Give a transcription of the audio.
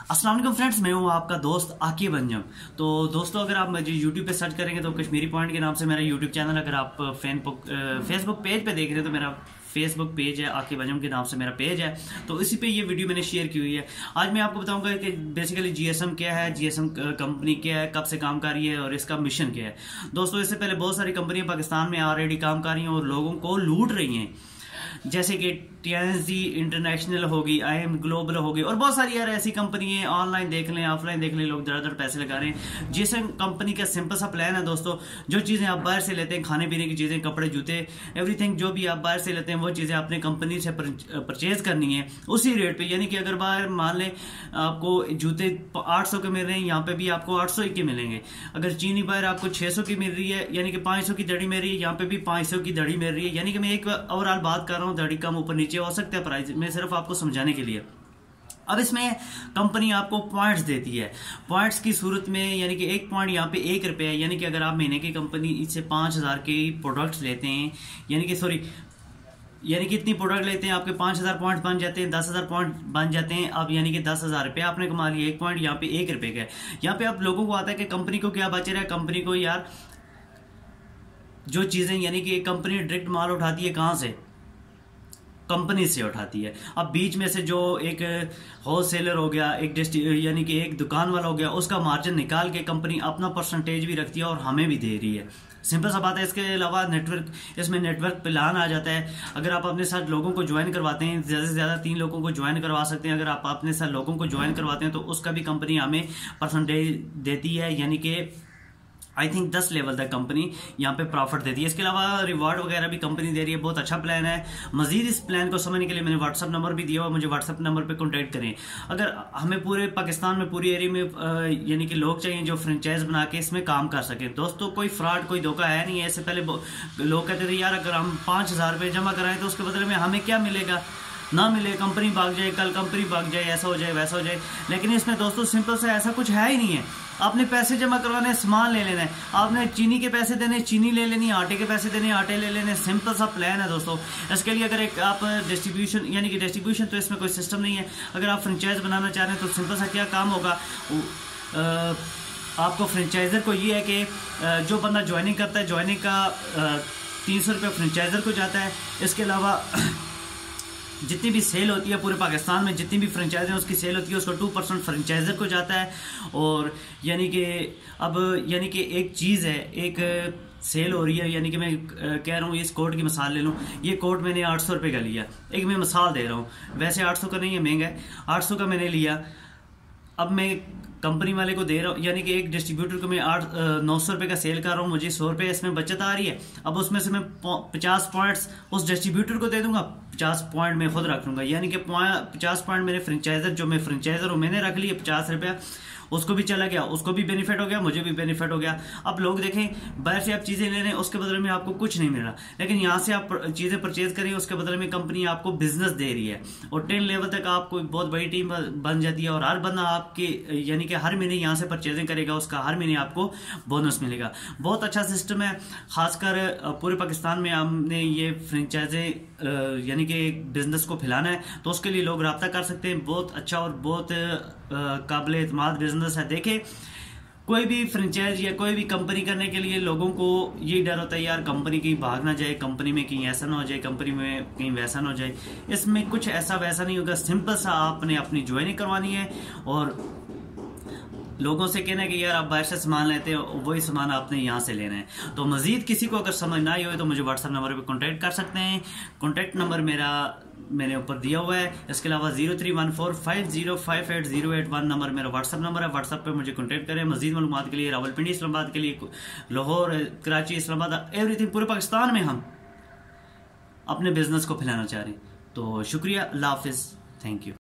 अस्सलाम वालेकुम फ्रेंड्स, मैं हूं आपका दोस्त आकिब अंजम। तो दोस्तों, अगर आप मुझे यूट्यूब पे सर्च करेंगे तो कश्मीरी पॉइंट के नाम से मेरा यूट्यूब चैनल, अगर आप फेसबुक पेज पे देख रहे हैं तो मेरा फेसबुक पेज है, आकिब अंजम के नाम से मेरा पेज है। तो इसी पे ये वीडियो मैंने शेयर की हुई है। आज मैं आपको बताऊंगा कि बेसिकली जीएसएम क्या है, जीएसएम कंपनी क्या है, कब से काम कर रही है और इसका मिशन क्या है। दोस्तों, इससे पहले बहुत सारी कंपनियां पाकिस्तान में ऑलरेडी काम कर रही हैं और लोगों को लूट रही हैं, जैसे कि टीएनजी इंटरनेशनल होगी, आईएम ग्लोबल होगी और बहुत सारी यार ऐसी कंपनी है। ऑनलाइन देख लें, ऑफलाइन देख लें, लोग दर पैसे लगा रहे हैं। जीएसएम कंपनी का सिंपल सा प्लान है दोस्तों, जो चीज़ें आप बाहर से लेते हैं, खाने पीने की चीज़ें, कपड़े, जूते, एवरीथिंग जो भी आप बाहर से लेते हैं वो चीज़ें अपने कंपनी से परचेज करनी है उसी रेट पे। यानी कि अगर बाहर मान लें आपको जूते 800 के मिल रहे हैं, यहाँ पे भी आपको 800 के मिलेंगे। अगर चीनी बाहर आपको 600 की मिल रही है, यानी कि 500 की दड़ी मिल रही है, यहाँ पे भी 500 की दड़ी मिल रही है। यानी कि मैं एक ओवरऑल बात कर रहा हूँ, दड़ी कम ऊपर नीचे हो सकता है प्राइस में, सिर्फ आपको समझाने के लिए। अब इसमें कंपनी आपको पॉइंट्स देती है। पॉइंट्स की सूरत में, यानी कि एक पॉइंट यहाँ पे 1 रुपये है। यानी कि अगर आप महीने की कंपनी से 5000 के प्रोडक्ट्स लेते हैं, यानी कि इतनी प्रोडक्ट लेते हैं, आपके 5000 पॉइंट बन जाते हैं, 10,000 पॉइंट बन जाते हैं। अब यानी कि 10,000 रुपये आपने कमा लिया। एक पॉइंट यहाँ पे 1 रुपये का है। यहाँ पे आप लोगों को आता है कि कंपनी को क्या बच रहा है। कंपनी को यार जो चीजें, यानी कि कंपनी डायरेक्ट माल उठाती है, कहाँ से? कंपनी से उठाती है। अब बीच में से जो एक होलसेलर हो गया, यानी कि एक दुकान वाला हो गया, उसका मार्जिन निकाल के कंपनी अपना परसेंटेज भी रखती है और हमें भी दे रही है। सिंपल सा बात है। इसके अलावा नेटवर्क, इसमें नेटवर्क प्लान आ जाता है। अगर आप अपने साथ लोगों को ज्वाइन करवाते हैं, ज़्यादा से ज़्यादा 3 लोगों को ज्वाइन करवा सकते हैं। अगर आप अपने साथ लोगों को ज्वाइन करवाते हैं तो उसका भी कंपनी हमें परसेंटेज देती है, यानी कि आई थिंक 10 लेवल तक कंपनी यहाँ पे प्रॉफिट देती है। इसके अलावा रिवार्ड वगैरह भी कंपनी दे रही है। बहुत अच्छा प्लान है। मजीद इस प्लान को समझने के लिए मैंने व्हाट्सअप नंबर भी दिया हुआ, मुझे व्हाट्सअप नंबर पे कांटेक्ट करें। अगर हमें पूरे पाकिस्तान में, पूरी एरिया में यानी कि लोग चाहिए जो फ्रेंचाइज बना के इसमें काम कर सके। दोस्तों, कोई फ्रॉड, कोई धोखा है नहीं है। इससे पहले लोग कहते थे यार अगर हम 5000 रुपये जमा कराएं तो उसके बदले में हमें क्या मिलेगा, ना मिले, कंपनी भाग जाए, कल कंपनी भाग जाए, ऐसा हो जाए, वैसा हो जाए। लेकिन इसमें दोस्तों सिंपल सा ऐसा कुछ है ही नहीं है। आपने पैसे जमा करवाने, सामान ले लेना है। आपने चीनी के पैसे देने, चीनी ले लेनी, आटे के पैसे देने, आटे ले लेने। सिंपल सा प्लान है दोस्तों। इसके लिए अगर एक आप डिस्ट्रीब्यूशन, यानी कि डिस्ट्रीब्यूशन तो इसमें कोई सिस्टम नहीं है। अगर आप फ्रेंचाइज बनाना चाह रहे हैं तो सिंपल सा क्या काम होगा, आपको फ्रेंचाइजर को ये है कि जो बंदा ज्वाइनिंग करता है, ज्वाइनिंग का 300 रुपये फ्रेंचाइजर को जाता है। इसके अलावा जितनी भी सेल होती है पूरे पाकिस्तान में, जितनी भी फ्रेंचाइज है उसकी सेल होती है, उसका 2% फ्रेंचाइजर को जाता है। और यानी कि अब यानी कि एक चीज़ है, एक सेल हो रही है, यानी कि मैं कह रहा हूँ इस कोट की मिसाल ले लूँ। ये कोट मैंने 800 रुपये का लिया, एक मैं मिसाल दे रहा हूँ, वैसे 800 का नहीं है, महंगा है, 800 का मैंने लिया। अब मैं कंपनी वाले को दे रहा हूँ, यानी कि एक डिस्ट्रीब्यूटर को मैं 900 रुपये का सेल कर रहा हूँ, मुझे 100 रुपये इसमें बचत आ रही है। अब उसमें से मैं 50 पॉइंट्स उस डिस्ट्रीब्यूटर को दे दूंगा, 50 पॉइंट मैं खुद रख लूंगा। यानी कि 50 पॉइंट मेरे फ्रेंचाइजर, जो मैं फ्रेंचाइजर हूँ, मैंने रख लिए 50 रुपया, उसको भी चला गया, उसको भी बेनिफिट हो गया, मुझे भी बेनिफिट हो गया। अब लोग देखें, बाहर से आप चीज़ें ले रहे हैं, उसके बदले में आपको कुछ नहीं मिल रहा, लेकिन यहाँ से आप चीज़ें परचेज करें, उसके बदले में कंपनी आपको बिजनेस दे रही है और 10 लेवल तक आपको बहुत बड़ी टीम बन जाती है। और हर बंदा आपके, यानी कि हर महीने यहाँ से परचेजिंग करेगा, उसका हर महीने आपको बोनस मिलेगा। बहुत अच्छा सिस्टम है। खासकर पूरे पाकिस्तान में हमने ये फ्रेंचाइजे यानी कि बिजनेस को फैलाना है, तो उसके लिए लोग रब्ता कर सकते हैं। बहुत अच्छा और बहुत काबिल एतमाद बिजनेस है। देखें, कोई भी फ्रेंचाइज या कोई भी कंपनी करने के लिए लोगों को ये डर होता है यार कंपनी कहीं भाग ना जाए, कंपनी में कहीं ऐसा ना हो जाए, कंपनी में कहीं वैसा ना हो जाए। इसमें कुछ ऐसा वैसा नहीं होगा। सिंपल सा आपने अपनी ज्वाइनिंग करवानी है और लोगों से कहना है कि यार आप बाहर से सामान लेते हो, वही सामान आपने यहाँ से लेना है। तो मजीद किसी को अगर समझ ना आई हो तो मुझे व्हाट्सएप नंबर पे कांटेक्ट कर सकते हैं। कांटेक्ट नंबर मेरा मैंने ऊपर दिया हुआ है। इसके अलावा 0314505808 नंबर मेरा व्हाट्सएप नंबर है। व्हाट्सएप पे मुझे कांटेक्ट करें। मजीद मालूमात के लिए, रावलपिंडी इस्लामाबाद के लिए, लाहौर, कराची, इस्लामाबाद, एवरीथिंग, पूरे पाकिस्तान में हम अपने बिजनेस को फैलाना चाह रहे हैं। तो शुक्रिया, अल्लाह हाफिज़, थैंक यू।